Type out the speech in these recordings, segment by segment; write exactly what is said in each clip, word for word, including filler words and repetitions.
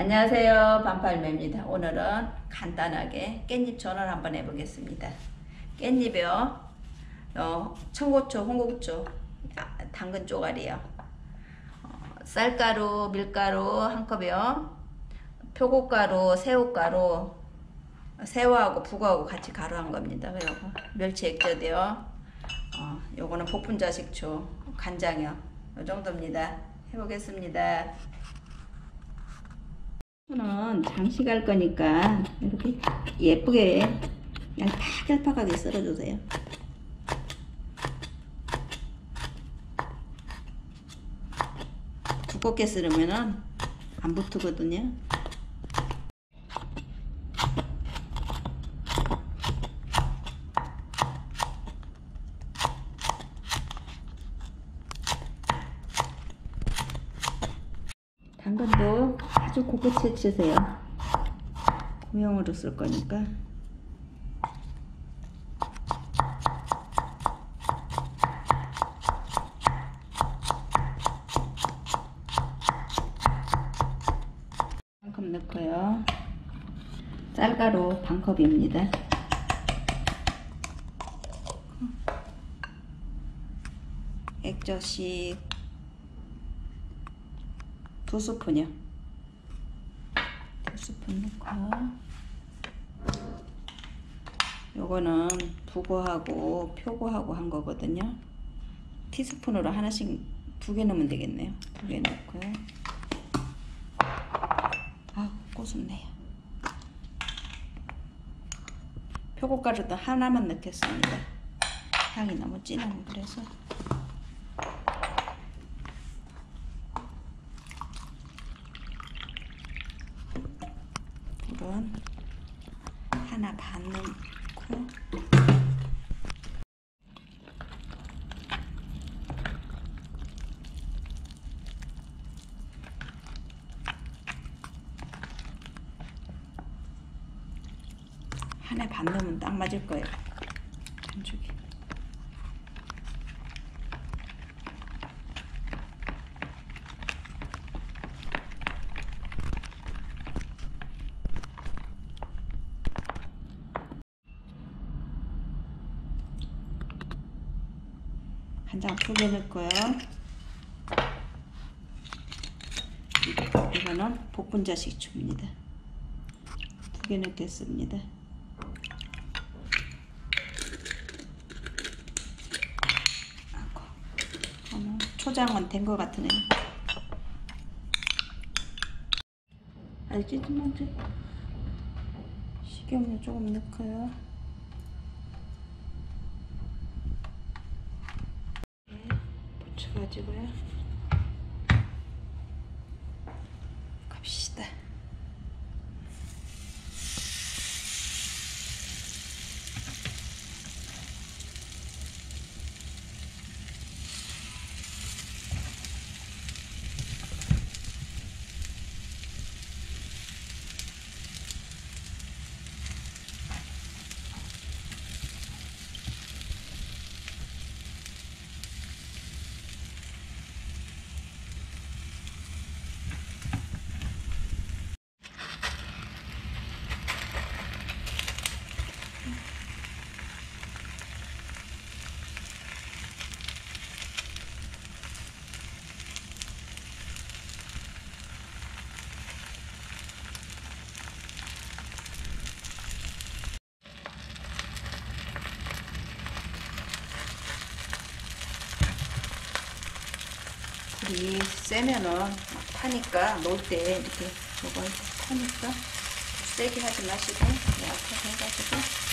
안녕하세요, 반팔매입니다. 오늘은 간단하게 깻잎 전을 한번 해보겠습니다. 깻잎이요, 어, 청고추, 홍고추, 아, 당근 쪼가리요, 어, 쌀가루, 밀가루 한 컵이요, 표고가루, 새우가루, 새우하고 북어하고 같이 가루한 겁니다. 그리고 멸치 액젓이요, 어, 요거는 복분자식초, 간장이요, 요 정도입니다. 해보겠습니다. 저는 장식할 거니까 이렇게 예쁘게 그냥 팍팍하게 썰어주세요. 두껍게 썰으면은 안 붙거든요. 당근도 아주 곱게 채치세요. 고명으로 쓸 거니까. 반컵 넣고요. 쌀가루 반컵입니다. 액젓이 두 스푼이요. 두 스푼 넣고, 요거는 북어하고 표고하고 한 거거든요. 티스푼으로 하나씩 두 개 넣으면 되겠네요. 두 개 넣고요. 아우, 꼬숩네요. 표고가루도 하나만 넣겠습니다. 향이 너무 진하고 그래서. 물은 하나 반 넣고, 하나 반 넣으면 딱 맞을 거예요. 반죽이. 간장 두 개 넣고요. 이거는 복분자 식초입니다. 두 개 넣겠습니다. 아이고, 초장은 된 것 같으네요. 알지? 먼저 식용유 조금 넣고요. 가지고요. 갑시다. 불이 세면은 막 타니까 놓을 때 이렇게 저거 타니까 세게 하지 마시고 약하게 해가지고.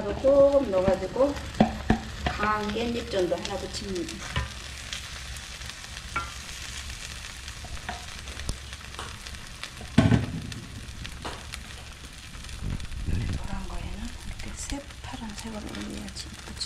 고춧가루 조금 넣어가지고 강한 깻잎전도 하나 부칩니다. 노란 거에는 이렇게 새파란색으로 올려야지 이쁘지.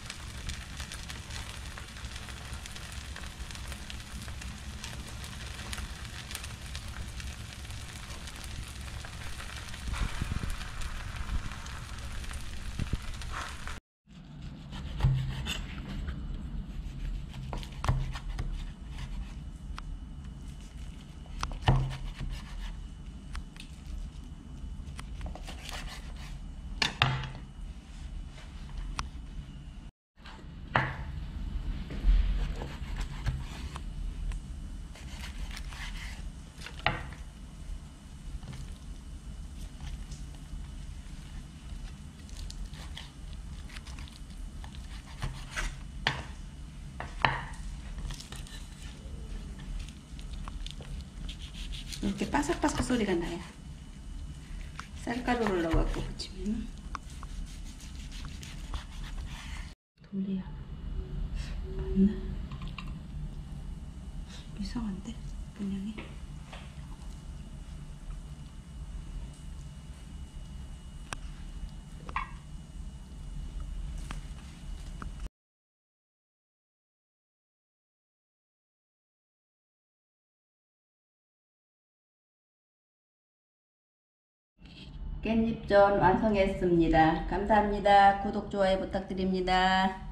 이렇게 바삭바삭 소리가 나요. 쌀가루를 넣어갖고 부치면 돌려야 맞나? 이상한데? 분명히 깻잎전 완성했습니다. 감사합니다. 구독, 좋아요 부탁드립니다.